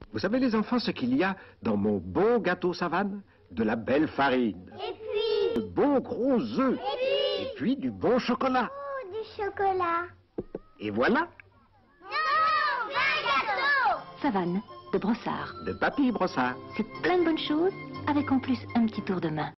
Vous savez les enfants ce qu'il y a dans mon bon gâteau Savane? De la belle farine. Et puis... De bons gros œufs. Et puis du bon chocolat. Oh, du chocolat. Et voilà. Non, un gâteau. Savane, de Brossard. De Papy Brossard. C'est plein de bonnes choses, avec en plus un petit tour de main.